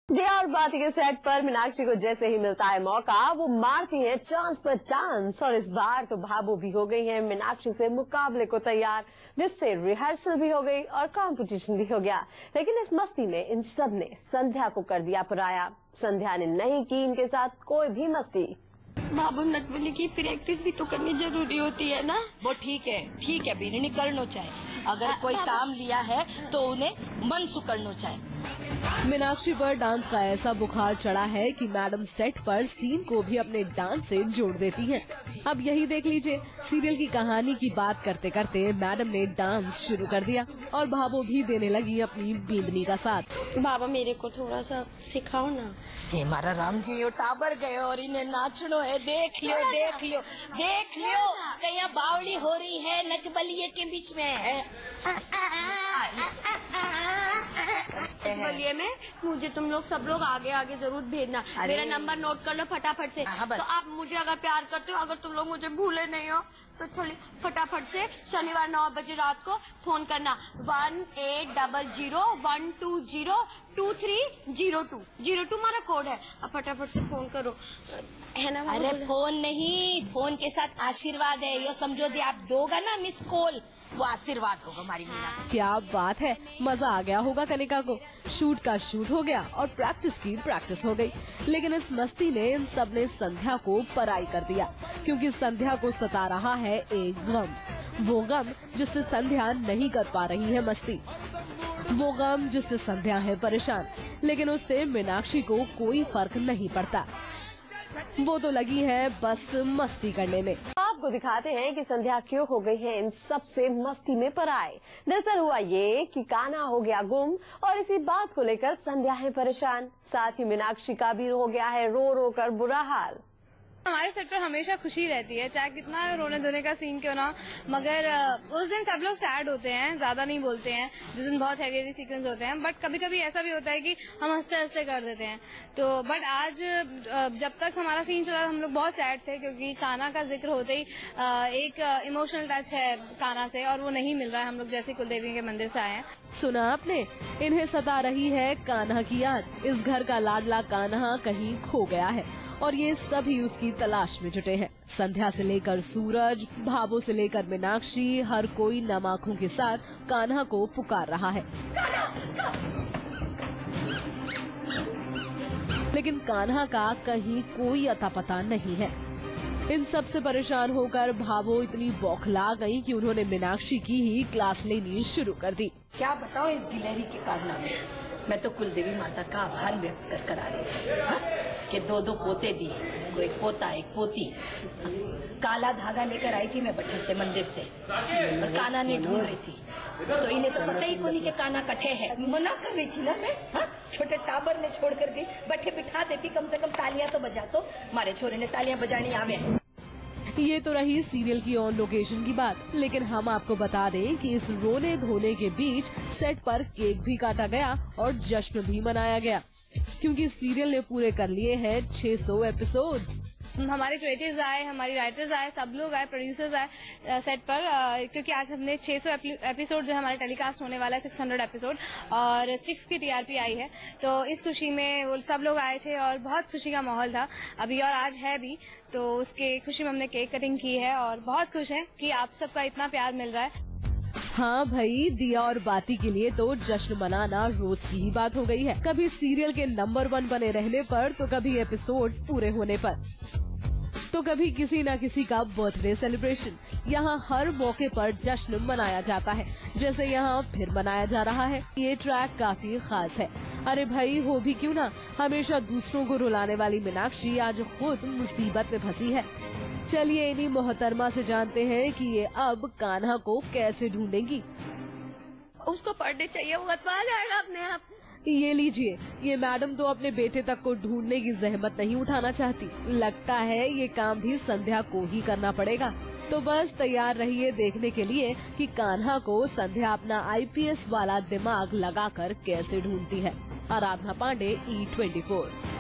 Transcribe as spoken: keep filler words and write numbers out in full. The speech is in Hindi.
दिया और बाती के सेट पर मीनाक्षी को जैसे ही मिलता है मौका वो मारती है चांस पर चांस। और इस बार तो भाबो भी हो गई है मीनाक्षी से मुकाबले को तैयार, जिससे रिहर्सल भी हो गई और कंपटीशन भी हो गया। लेकिन इस मस्ती में इन सब ने संध्या को कर दिया पराया। संध्या ने नहीं की इनके साथ कोई भी मस्ती। भाबो नटवली की प्रैक्टिस भी तो करनी जरूरी होती है ना। वो ठीक है, ठीक है बीरनी करना चाहिए। अगर कोई काम लिया है तो उन्हें मन से करना चाहिए। मीनाक्षी पर डांस का ऐसा बुखार चढ़ा है कि मैडम सेट पर सीन को भी अपने डांस से जोड़ देती हैं। अब यही देख लीजिए, सीरियल की कहानी की बात करते करते मैडम ने डांस शुरू कर दिया और भाबो भी देने लगी अपनी बींदनी का साथ। बाबा मेरे को थोड़ा सा सिखाओ ना। ये हमारा राम जी वो टाबर गए और इन्हें नाचनो है। देख लियो देख लियो देख लियो कहीं बावली हो रही है नचबलिए के बीच में है। बलिए में मुझे तुम लोग सब लोग आगे आगे जरूर भेजना। मेरा नंबर नोट कर लो फटाफट से। तो आप मुझे अगर प्यार करते हो, अगर तुम लोग मुझे भूले नहीं हो तो थोड़ी फटाफट से शनिवार नौ बजे रात को फोन करना। One eight double zero one two zero two three zero two zero two हमारा कोड है। अब फटाफट से फोन करो है ना। अरे फोन नहीं, फोन के साथ आशीर्वाद है। ये समझो दे आप दोगा ना मिस कॉल, वो आशीर्वाद होगा हमारी मीना। क्या बात है, मजा आ गया होगा कनिका को। शूट का शूट हो गया और प्रैक्टिस की प्रैक्टिस हो गई। लेकिन इस मस्ती में इन सब ने संध्या को पराई कर दिया, क्योंकि संध्या को सता रहा है एक गम। वो गम जिससे संध्या नहीं कर पा रही है मस्ती, वो गम जिससे संध्या है परेशान। लेकिन उससे मीनाक्षी को कोई फर्क नहीं पड़ता, वो तो लगी है बस मस्ती करने में। आपको दिखाते हैं कि संध्या क्यों हो गई है इन सबसे मस्ती में पराए। दरअसल हुआ ये कि कान्हा हो गया गुम और इसी बात को लेकर संध्या है परेशान। साथ ही मीनाक्षी का भी हो गया है रो रो कर बुरा हाल। हमारे सेट पर हमेशा खुशी रहती है, चाहे कितना रोने धोने का सीन क्यों ना, मगर उस दिन सब लोग सैड होते हैं, ज्यादा नहीं बोलते हैं। जिस दिन बहुत हैवी हैवी सीक्वेंस होते हैं, बट कभी कभी ऐसा भी होता है कि हम हंसते हंसते कर देते हैं। तो बट आज जब तक हमारा सीन चला हम लोग बहुत सैड थे, क्योंकि कान्हा का जिक्र होते ही एक इमोशनल टच है कान्हा से और वो नहीं मिल रहा है। हम लोग जैसे कुलदेवी के मंदिर से आए हैं। सुना आपने, इन्हें सता रही है कान्हा की याद। इस घर का लाडला कान्हा कहीं खो गया है और ये सभी उसकी तलाश में जुटे हैं। संध्या से लेकर सूरज, भाबो से लेकर मीनाक्षी, हर कोई नम आंखों के साथ कान्हा को पुकार रहा है। लेकिन कान्हा का कहीं कोई अता पता नहीं है। इन सब से परेशान होकर भाबो इतनी बौखला गई कि उन्होंने मीनाक्षी की ही क्लास लेनी शुरू कर दी। क्या बताओ इस गिलहरी के कारनामे। मैं तो कुलदेवी माता का आभार व्यक्त कर कर आ रही हूँ कि दो दो पोते दिए, को एक पोता एक पोती। काला धागा लेकर आई थी मैं बच्चे से मंदिर से, और कान्हा ने ढूंढ रही थी तो इन्हें तो पता ही को नहीं कि कान्हा कट्ठे है। मना कर रही थी ना मैं, हा? छोटे टाबर ने छोड़ कर दी, बैठे बिठा देती, कम से कम तालियां तो बजा। तो हमारे छोरे ने तालियां बजानी आवे। ये तो रही सीरियल की ऑन लोकेशन की बात, लेकिन हम आपको बता दें कि इस रोने धोने के बीच सेट पर केक भी काटा गया और जश्न भी मनाया गया, क्योंकि सीरियल ने पूरे कर लिए हैं छह सौ एपिसोड्स। हमारे क्रिएटर्स आए, हमारी राइटर्स आए, सब लोग आए, प्रोड्यूसर्स आए सेट पर, क्योंकि आज हमने छह सौ एपिसोड जो हमारे टेलीकास्ट होने वाला है, छह सौ एपिसोड और सिक्स की टीआरपी आई है। तो इस खुशी में वो सब लोग आए थे और बहुत खुशी का माहौल था अभी और आज है भी। तो उसके खुशी में हमने केक कटिंग की है और बहुत खुश हैं कि आप सबका इतना प्यार मिल रहा है। हाँ भाई, दिया और बाती के लिए तो जश्न मनाना रोज की ही बात हो गई है। कभी सीरियल के नंबर वन बने रहने पर, तो कभी एपिसोड्स पूरे होने पर, तो कभी किसी न किसी का बर्थडे सेलिब्रेशन। यहाँ हर मौके पर जश्न मनाया जाता है, जैसे यहाँ फिर मनाया जा रहा है। ये ट्रैक काफी खास है। अरे भाई, हो भी क्यों ना, हमेशा दूसरों को रुलाने वाली मीनाक्षी आज खुद मुसीबत में फंसी है। चलिए इन्हीं मोहतरमा से जानते हैं कि ये अब कान्हा को कैसे ढूंढेंगी। उसको पढ़ने चाहिए, वो बता जाएगा अपने आप। ये लीजिए, ये मैडम तो अपने बेटे तक को ढूंढने की जहमत नहीं उठाना चाहती। लगता है ये काम भी संध्या को ही करना पड़ेगा। तो बस तैयार रहिए देखने के लिए कि कान्हा को संध्या अपना आईपीएस वाला दिमाग लगाकर कैसे ढूंढती है। Aradhana Pandey, E twenty four.